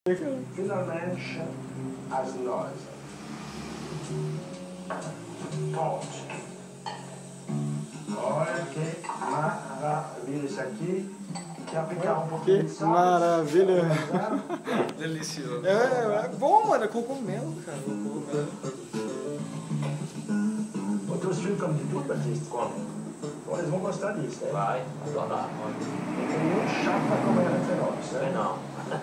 Finalmente, as nozes. Ponte. Olha que maravilha isso aqui. Quer picar um pouquinho de Que sal? maravilha. Delicioso. É bom, mano, é cogumelo, cara. Cogumelo. Os teus filhos comem de tudo, Batista? Comem. Então eles vão gostar disso, né? Vai, adorar. Não tem nenhum chato para comer antes, Sei né? não.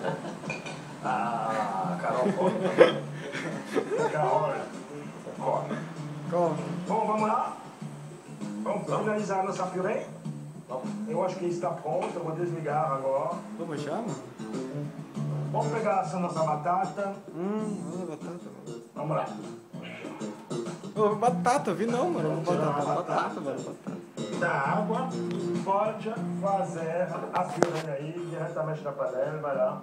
Ah, Carol come. Carol, come. Come. Bom, vamos lá? Vamos finalizar nossa purê? Vamos. Eu acho que está pronto, eu vou desligar agora. Como chama? Vamos pegar essa nossa batata. Olha a batata, mano. Vamos lá. Ô, batata, vi não, mano. Batata, mano. Batata. Da água, pode fazer a purê aí diretamente da panela, vai lá.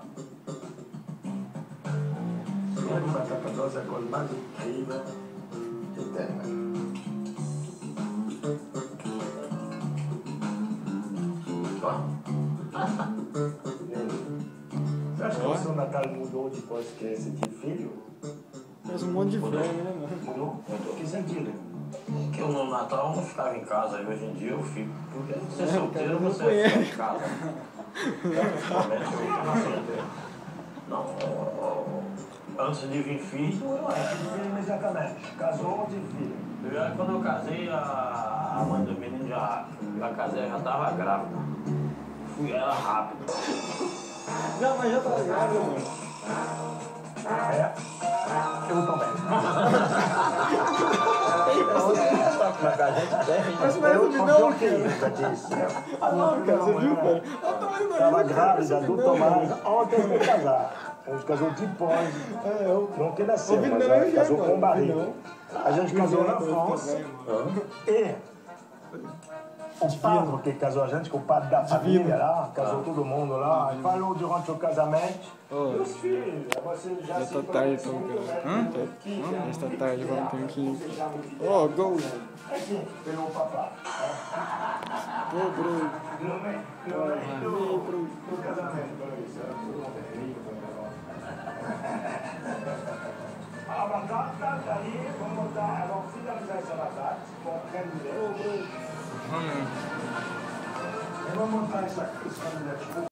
Purê de batata doce é a coisa mais incrível que tem, né? Você acha que o seu Natal mudou depois que você teve filho? Faz um monte de velho, né, mano? Mudou? Que sentido? Que eu no Natal eu não ficava em casa, e hoje em dia eu fico. Porque você é solteiro, cara, não você conhece. fica em casa. Realmente eu nasci solteiro. Não, antes de vir filho, eu era. Filho imediatamente. Casou, teve filho. Quando eu casei, a mãe do menino já casei, já estava grávida. Fui ela rápido. Já, mas já tá ligado, mano. É? Eu também. Mas não é Eu não, não cara. Ah, não, cara, você viu, cara? Olha o tamanho do Estava nariz, grávida cara, do não, Tomás cara. antes de casar. A gente casou depois. Não que nasceu, Ouvi mas não, ela já, casou mano, com barriga. não. A gente casou na Ouvi França. não, E o padre que casou a gente, que o padre da família lá, casou todo mundo lá, falou durante o casamento. Meus filhos, você já Já se tá tarde, conhece então, muito cara. bem. Já está tarde, vamos ter que ir. Ó, gol! Aqui, pelo papá. Pô, Bruno. No meio do casamento, pelo isso. A batata, daí, vamos botar, vamos finalizar essa batata com creme de leite. E vamos montar essa creme de leite.